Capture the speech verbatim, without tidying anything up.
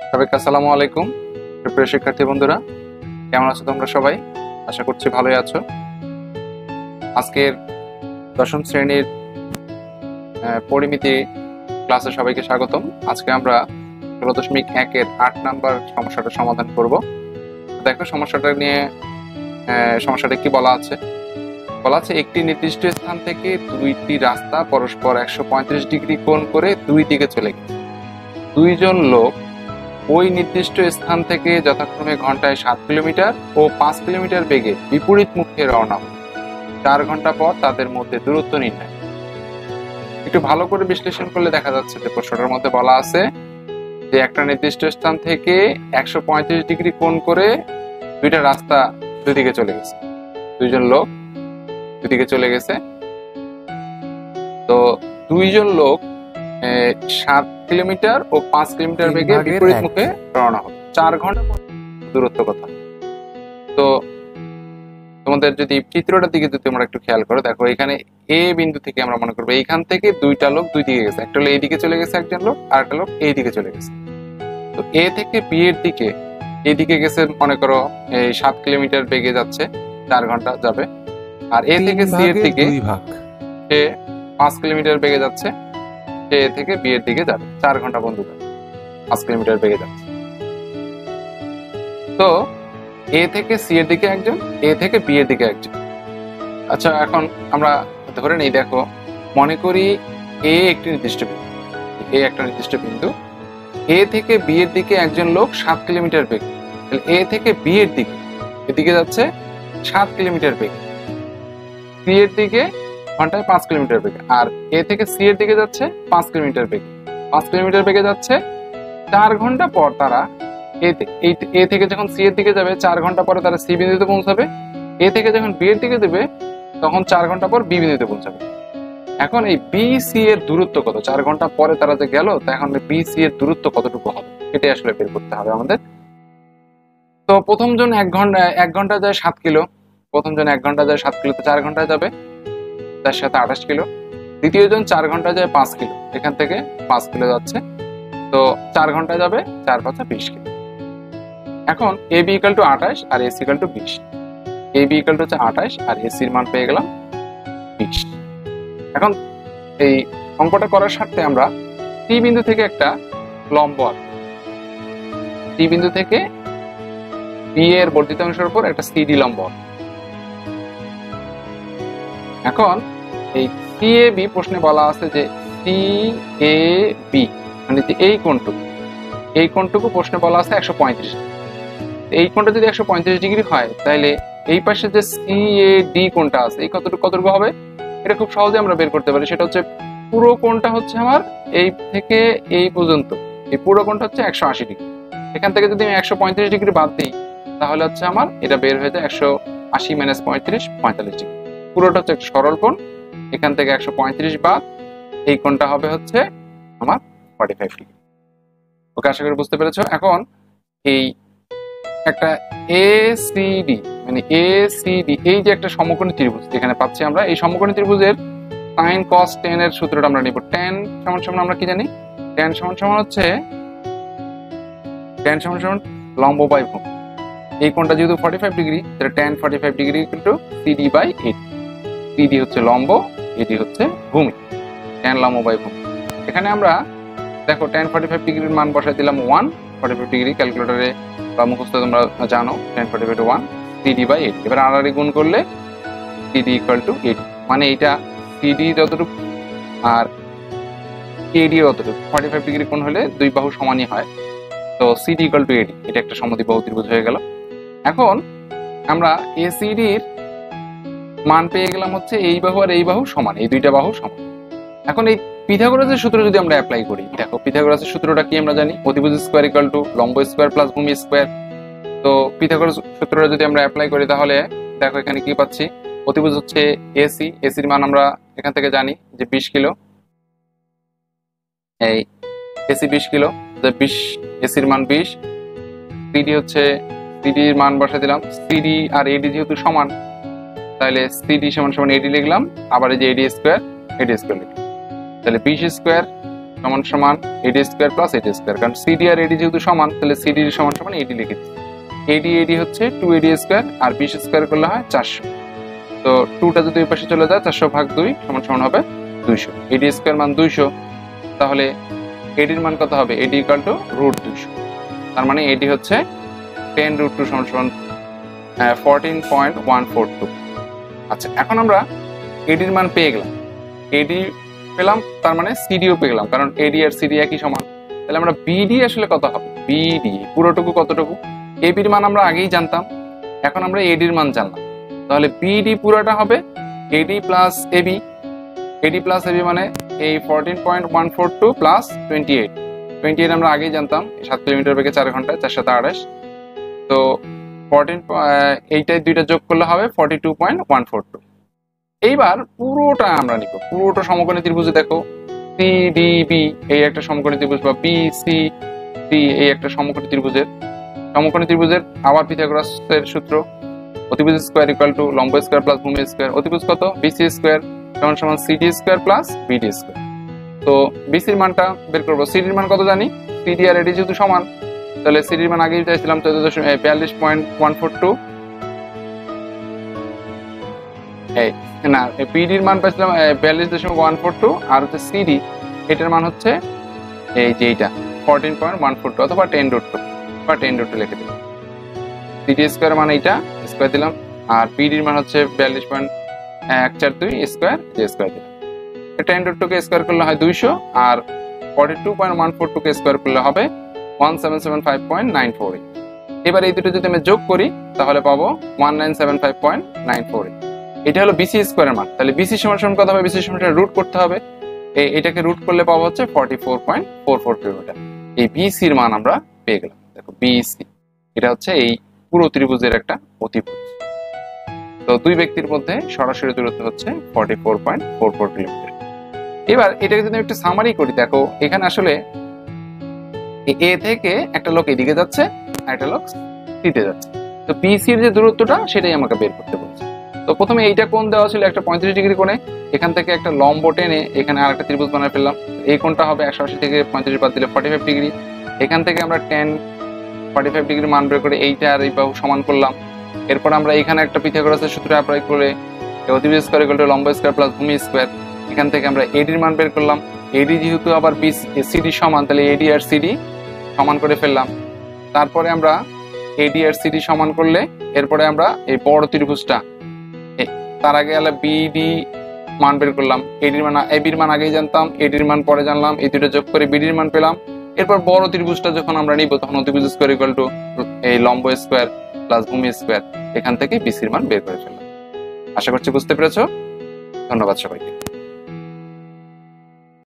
সবাইকে আসসালামু আলাইকুম। প্রিয় শিক্ষার্থী বন্ধুরা, কেমন আছো তোমরা সবাই? আশা করছি ভালোই আছো। আজকের দশম শ্রেণীর পরিমিতি ক্লাসে সবাইকে স্বাগতম। আজকে আমরা ষোলো দশমিক একের আট নাম্বার সমস্যাটা সমাধান করব। দেখো সমস্যাটা নিয়ে সমস্যাটা কি বলা আছে। বলা আছে একটি নির্দিষ্ট স্থান থেকে দুইটি রাস্তা পরস্পর একশো পঁয়ত্রিশ ডিগ্রি কোণ করে দুই দিকে চলে গেছে। দুইজন লোক ওই নির্দিষ্ট স্থান থেকে যথাক্রমে ঘন্টায় সাত কিলোমিটার ও পাঁচ কিলোমিটার বেগে বিপরীত মুখে রওনা হল। চার ঘন্টা পর তাদের মধ্যে দূরত্ব নির্ণয়। একটু ভালো করে বিশ্লেষণ করলে দেখা যাচ্ছে যে প্রশ্নটার মধ্যে বলা আছে যে একটা নির্দিষ্ট স্থান থেকে একশো পঁয়ত্রিশ ডিগ্রি কোণ করে দুইটা রাস্তা দুই দিকে চলে গেছে। দুইজন লোক দুদিকে চলে গেছে। তো দুইজন লোক সাত কিলোমিটার ও পাঁচ কিলোমিটার বেগে বিপরীত মুখে রওনা হলো। চার ঘন্টা দূরত্ব কথা। তো তোমাদের যদি চিত্রটার দিকে যদি তোমরা একটু খেয়াল করো, দেখো এখানে এ বিন্দু থেকে আমরা মনে করবো এইখান থেকে দুইটা লোক দুই দিকে গেছে। একটা লোক এই দিকে চলে গেছে একজন লোক, আর একটা লোক এই দিকে চলে গেছে। তো এ থেকে বি এর দিকে এইদিকে গেছে মনে করো এই সাত কিলোমিটার বেগে যাচ্ছে, চার ঘন্টা যাবে। আর এ থেকে সি এর দিকে সে পাঁচ কিলোমিটার বেগে যাচ্ছে, সে এ থেকে বি এর দিকে যাবে, চার ঘন্টা বন্ধু পাঁচ কিলোমিটার বেগে যাচ্ছে। তো এ থেকে সি এর দিকে একজন, এ থেকে বি এর দিকে একজন। আচ্ছা, এখন আমরা ধরে নেই, দেখো মনে করি এ একটি নির্দিষ্ট বিন্দু, এ একটা নির্দিষ্ট বিন্দু। এ থেকে বি এর দিকে একজন লোক সাত কিলোমিটার বেগে, এ থেকে বি এর দিকে এদিকে যাচ্ছে সাত কিলোমিটার বেগে, সি এর দিকে ঘন্টায় পাঁচ কিলোমিটার বেগে, আর এ থেকে সি এর দিকে যাচ্ছে পাঁচ কিলোমিটার বেগে, পাঁচ কিলোমিটার বেগে যাচ্ছে। চার ঘন্টা পর তারা এ থেকে যখন সি এর দিকে যাবে, চার ঘন্টা পরে তারা সি বিন্দুতে পৌঁছাবে। এ থেকে যখন বি এর দিকে দেবে, তখন চার ঘন্টা পর বি বিন্দুতে পৌঁছাবে। এখন এই বি সি এর দূরত্ব কত? চার ঘন্টা পরে তারা যে গেল, এখন বি সি এর দূরত্ব কতটুকু হবে, এটাই আসলে বের করতে হবে আমাদের। তো প্রথম জন এক ঘন্টা এক ঘন্টা যায় সাত কিলো, প্রথম জন এক ঘন্টা যায় সাত কিলো, তো চার ঘন্টায় যাবে তার সাথে আঠাশ কিলো। দ্বিতীয় জন চার ঘন্টা যায় পাঁচ কিলো, এখান থেকে পাঁচ কিলো যাচ্ছে, তো চার ঘন্টায় যাবে চার পাঁচা বিশ কিলো। এখন এ বি ইকাল টু আঠাশ আর এসি ইকাল টু বিশ। এ বি ইকাল টু হচ্ছে আঠাশ আর এসির মান পেয়ে গেলাম বিশ। এখন এই অঙ্কটা করার স্বার্থে আমরা সি বিন্দু থেকে একটা লম্ব আঁকব। সি বিন্দু থেকে বি এর বর্ধিত অংশের উপর একটা সিডি লম্ব। এখন এই সি এ বি প্রশ্নে বলা আছে যে সি এ বি মানে যে এই কোণটুকু, এই কোণটুকু প্রশ্নে বলা আছে একশো পঁয়ত্রিশ। এই কোণটা যদি একশো পঁয়ত্রিশ ডিগ্রি হয়, তাহলে এই পাশে যে সি এ ডি কোণটা আছে এই কতটুকু কতটুকু হবে, এটা খুব সহজে আমরা বের করতে পারি। সেটা হচ্ছে পুরো কোণটা হচ্ছে আমার এই থেকে এই পর্যন্ত, এই পুরো কোণটা হচ্ছে একশো আশি ডিগ্রি। এখান থেকে যদি আমি একশো পঁয়ত্রিশ ডিগ্রি বাদ দিই, তাহলে হচ্ছে আমার এটা বের হয়ে যায় একশো আশি মাইনাস পঁয়ত্রিশ পঁয়তাল্লিশ ডিগ্রি। পুরোটা হচ্ছে একটা সরল কোণ। এখান থেকে একশো পঁয়ত্রিশ বাদ এই কোণটা হবে হচ্ছে আমার ফর্টি ফাইভ ডিগ্রি। ওকে, আশা করি বুঝতে পেরেছো। এখন এই একটা এ সি ডি মানে এ সি ডি এই যে একটা সমকোণী ত্রিভুজ এখানে পাচ্ছি আমরা, এই সমকোণী ত্রিভুজের সাইন কস টেন এর সূত্রটা আমরা নিব। টেন সমান সমান আমরা কি জানি? টেন সমান সমান হচ্ছে টেন সমান সমান লম্ব বাই ভূমি। এই কোণটা যেহেতু ফর্টি ফাইভ ডিগ্রি, তাহলে tan forty five degree equal to CD by eight. CD হচ্ছে লম্ব, এডি হচ্ছে ভূমি, টেন লম্ব বাই ভূমি। এখানে আমরা দেখো টেন ফর্টি ফাইভ ডিগ্রির মান বসাই দিলাম ওয়ান। ফর্টি ফাইভ ডিগ্রি ক্যালকুলেটরে বা মুখস্থ তোমরা জানো tan forty five one, CD by eight. এবার আড়াআড়ি গুণ করলে সিডি ইকুয়াল টু এইট, মানে এইটা সিডি যতটুকু আর এডি যতটুকু। ফর্টি ফাইভ ডিগ্রি কোণ হলে দুই বাহু সমানই হয়, তো সিডি ইকুয়াল টু এডি, এটা একটা সমদ্বিবাহু ত্রিভুজ হয়ে গেল। এখন আমরা এসিডির মান পেয়ে গেলাম হচ্ছে এই বাহু আর এই বাহু সমান, এই দুইটা বাহু সমান। এখন এই পিথাগোরাসের সূত্র যদি আমরা অ্যাপ্লাই করি, দেখো পিথাগোরাসের সূত্রটা কি আমরা জানি? অতিভুজ স্কয়ার ইকুয়াল টু লম্ব স্কয়ার প্লাস ভূমি স্কয়ার। তো পিথাগোরাস সূত্রটা যদি আমরা অ্যাপ্লাই করি, তাহলে দেখো এখানে কি পাচ্ছি? অতিভুজ হচ্ছে এসি, এসির মান আমরা এখান থেকে জানি যে বিশ কিলো। এই এসি বিশ কিলো, বিশ এসির মান বিশ। সিডি হচ্ছে সিডির মান বসে দিলাম। সিডি আর এডি যেহেতু সমান, তাহলে সিডি সমান সমান এডি লিখলাম, আবার এই যে এডি স্কোয়ার এডি স্কোয়ার লিখলাম। তাহলে বিশ স্কোয়ার সমান সমান AD square plus AD square, কারণ সিডি আর এডি যেহেতু সমান তাহলে সিডি সমান সমান এডি লিখে দিচ্ছি। এডি এডি হচ্ছে টু এডি স্কোয়ার আর বিশ স্কোয়ার করলে হয় চারশো। তো টুটা যদি ওই পাশে চলে যায় চারশো ভাগ দুই সমান সমান হবে দুইশো। এডি স্কোয়ার মান দুইশো, তাহলে এডির মান কত হবে? এডি ইকুয়াল টু রুট দুইশো। তার মানে এডি হচ্ছে টেন রুট টু সমান সমান fourteen point one four two. আচ্ছা, এখন আমরা এডির মান পেয়ে গেলাম, এডি পেলাম, তার মানে সিডিও পেয়ে গেলাম, কারণ এডি আর সিডি একই সমান। তাহলে আমরা বিডি আসলে কত হবে? বিডি পুরোটুকু কতটুকু? এবির মান আমরা আগেই জানতাম, এখন আমরা এডির মান জানলাম, তাহলে বিডি পুরোটা হবে AD plus AB. AD plus AB মানে এই fourteen point one four two plus twenty eight. Twenty eight আমরা আগেই জানতাম, সাত কিলোমিটার বেগে চার ঘন্টায় চার সাথে আড়াইশ। তো ফোরটিন এইটাই দুইটা যোগ করলে হবে forty two point one four two. এইবার পুরোটা আমরা নিব, পুরোটা সমকোণী ত্রিভুজে দেখো সি ডি বি এই একটা সমকোণী ত্রিভুজ, বা বি সি ডি এই একটা সমকোণী ত্রিভুজের সমকোণী ত্রিভুজের আবার পিথাগোরাসের সূত্র, অতিভুজ স্কোয়ার ইকুয়াল টু লম্ব স্কোয়ার প্লাস ভূমি স্কোয়ার। অতিভুজ কত? বিসি স্কোয়ার সমান সমান CD square plus BD square. তো বিসির মানটা বের করবো, সিডির মান কত জানি? সিডি আর এডি যেহেতু সমান তাহলে সিডির মান আগেই চাইছিলাম চোদ্দ দশমিক বিয়াল্লিশ পয়েন্ট ওয়ান ফোর টু। এই না, পিডির মান পাইছিলাম বিয়াল্লিশ দশমিক ওয়ান ফোর টু, আর হচ্ছে সিডি এটার মান হচ্ছে এই যে এইটা fourteen point one four two অথবা টেন রুট টু বা টেন রুট টু লিখে দিলাম। সিডি স্কোয়ার মান এইটা স্কোয়ার দিলাম, আর পিডির মান হচ্ছে বিয়াল্লিশ পয়েন্ট এক চার দুই স্কোয়ার যে স্কোয়ার দিলাম। টেন রুট টু কে স্কোয়ার করলে হয় দুইশো, আর forty two point one four two কে স্কোয়ার করলে হবে one seven seven five point nine four eight. এবার এই দুটো যদি আমি যোগ করি তাহলে পাবো one nine seven five point nine four eight. এটা হলো বিসি স্কোয়ারের মান। তাহলে বিসি সমান সমান কত হবে? বিসি সমান রুট করতে হবে, এটাকে রুট করলে পাবো হচ্ছে forty four point four four kilometre. এই বিসির মান আমরা পেয়ে গেলাম। দেখো বিসি এটা হচ্ছে এই পুরো ত্রিভুজের একটা অতিভুজ। তো দুই ব্যক্তির মধ্যে সরাসরি দূরত্ব হচ্ছে forty four point four four kilometre. এবার এটাকে যদি একটু সামারি করি, দেখো এখানে আসলে এ থেকে একটা লোক এদিকে যাচ্ছে আর একটা লোক সিতে যাচ্ছে। তো বিসির যে দূরত্বটা সেটাই আমাকে বের করতে বলছে। তো প্রথমে এইটা কোণ দেওয়া ছিল একটা পঁয়ত্রিশ ডিগ্রি কোণে, এখান থেকে একটা লম্ব টেনে এখানে আর একটা ত্রিভুজ বানিয়ে ফেললাম। এই কোণটা হবে একশো আশি থেকে পঁয়ত্রিশ বাদ দিলে ফর্টি ফাইভ ডিগ্রি। এখান থেকে আমরা টেন ফর্টি ফাইভ ডিগ্রি মান বের করে এইটা আর এই বাহু সমান করলাম। এরপর আমরা এখানে একটা পিথাগোরাসের সূত্র অ্যাপ্লাই করে অতিভুজ স্কোয়ার ইকুয়াল টু লম্ব স্কোয়ার প্লাস ভূমি স্কোয়ার। এখান থেকে আমরা এডির মান বের করলাম। এডি যেহেতু আবার বি সিডি সমান তাহলে এডি আর সিডি সমান করে ফেললাম। তারপরে আমরা এডি আর সিডি সমান করলে এরপরে আমরা এই বড় ত্রিভুজটা, তার আগে আলা বিডি মান বের করলাম। এডির মান এবির মান আগেই জানতাম, এডির মান পরে জানলাম, এই দুটো যোগ করে বিডির মান পেলাম। এরপর বড় ত্রিভুজটা যখন আমরা নিব তখন অতিভুজ স্কোয়ার ইকুয়াল টু এই লম্ব স্কোয়ার প্লাস ভূমি স্কোয়ার, এখান থেকে বিসির মান বের করে ফেললাম। আশা করছি বুঝতে পেরেছো। ধন্যবাদ সবাইকে।